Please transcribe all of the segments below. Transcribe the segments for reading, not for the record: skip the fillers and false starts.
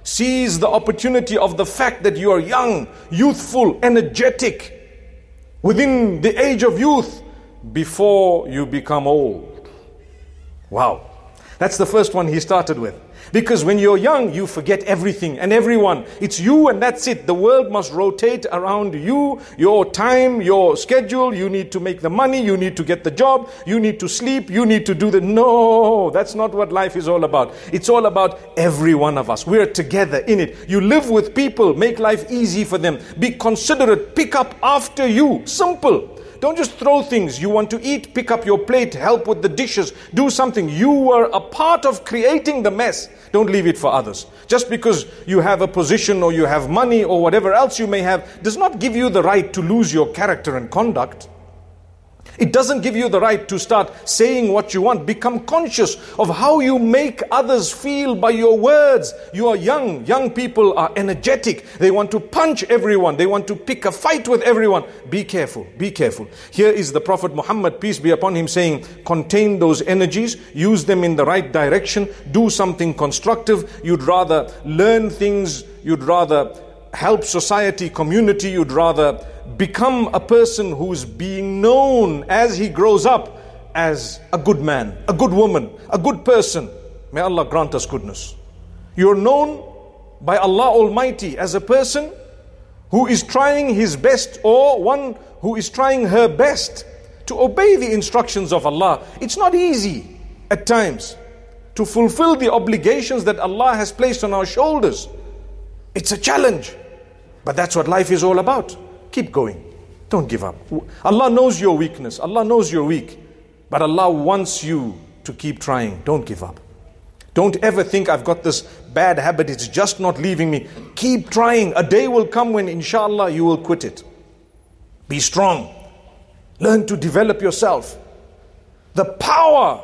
Seize the opportunity of the fact that you are young, youthful, energetic, within the age of youth, before you become old. Wow. That's the first one he started with. Because when you're young, you forget everything and everyone. It's you and that's it. The world must rotate around you, your time, your schedule. You need to make the money, you need to get the job, you need to sleep, you need to do the... No, that's not what life is all about. It's all about every one of us. We're together in it. You live with people, make life easy for them. Be considerate, pick up after you. Simple. Don't just throw things. You want to eat, pick up your plate, help with the dishes, do something. You were a part of creating the mess. Don't leave it for others. Just because you have a position or you have money or whatever else you may have, does not give you the right to lose your character and conduct. It doesn't give you the right to start saying what you want. Become conscious of how you make others feel by your words. You are young. Young people are energetic. They want to punch everyone. They want to pick a fight with everyone. Be careful. Be careful. Here is the Prophet Muhammad, peace be upon him, saying, contain those energies. Use them in the right direction. Do something constructive. You'd rather learn things. You'd rather help society, community. You'd rather become a person who's being known as he grows up as a good man, a good woman, a good person. May Allah grant us goodness. You're known by Allah Almighty as a person who is trying his best, or one who is trying her best to obey the instructions of Allah. It's not easy at times to fulfill the obligations that Allah has placed on our shoulders. It's a challenge, but that's what life is all about. Keep going. Don't give up. Allah knows your weakness. Allah knows you're weak. But Allah wants you to keep trying. Don't give up. Don't ever think I've got this bad habit, it's just not leaving me. Keep trying. A day will come when inshallah you will quit it. Be strong. Learn to develop yourself. The power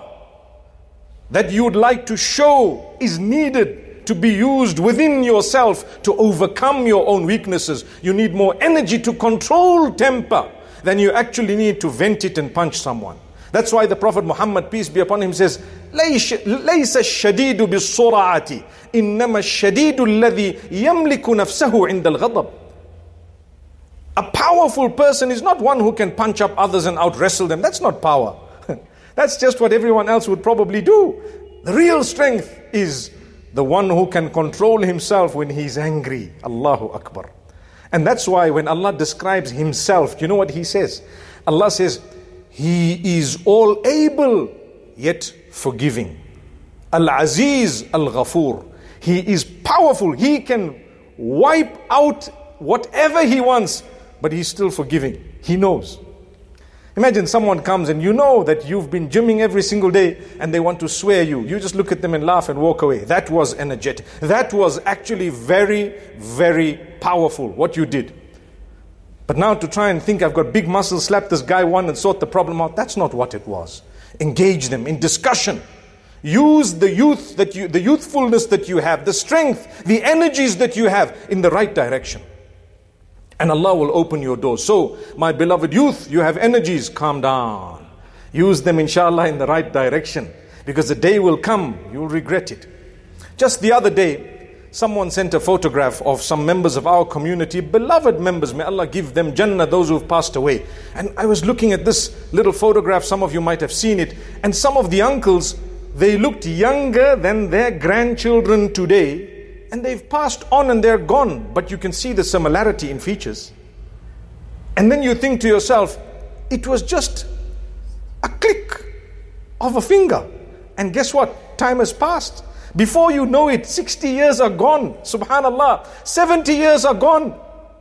that you would like to show is needed to be used within yourself to overcome your own weaknesses. You need more energy to control temper than you actually need to vent it and punch someone. That's why the Prophet Muhammad, peace be upon him, says, لَيْسَ الشَّدِيدُ بِالصُّرَعَةِ إِنَّمَا الشَّدِيدُ الَّذِي يَمْلِكُ نَفْسَهُ عِنْدَ الْغَضَبِ. A powerful person is not one who can punch up others and out-wrestle them. That's not power. That's just what everyone else would probably do. The real strength is the one who can control himself when he's angry. Allahu Akbar. And that's why when Allah describes himself, you know what he says? Allah says, he is all able yet forgiving. Al-Aziz Al-Ghafur. He is powerful. He can wipe out whatever he wants, but he's still forgiving. He knows. Imagine someone comes and you know that you've been gymming every single day and they want to swear you. You just look at them and laugh and walk away. That was energetic. That was actually very, very powerful, what you did. But now to try and think I've got big muscles, slap this guy one and sort the problem out, that's not what it was. Engage them in discussion. Use the youthfulness that you have, the strength, the energies that you have in the right direction. And Allah will open your doors. So, my beloved youth, you have energies, calm down. Use them inshallah in the right direction. Because the day will come, you will regret it. Just the other day, someone sent a photograph of some members of our community, beloved members, may Allah give them Jannah, those who have passed away. And I was looking at this little photograph, some of you might have seen it. And some of the uncles, they looked younger than their grandchildren today. And they've passed on and they're gone. But you can see the similarity in features. And then you think to yourself, it was just a click of a finger. And guess what? Time has passed. Before you know it, 60 years are gone. Subhanallah. 70 years are gone.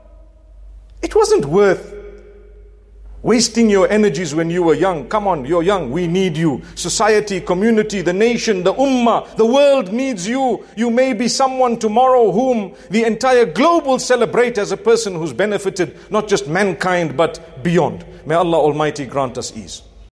It wasn't worth wasting your energies when you were young. Come on, you're young. We need you. Society, community, the nation, the ummah, the world needs you. You may be someone tomorrow whom the entire globe will celebrate as a person who's benefited not just mankind but beyond. May Allah Almighty grant us ease.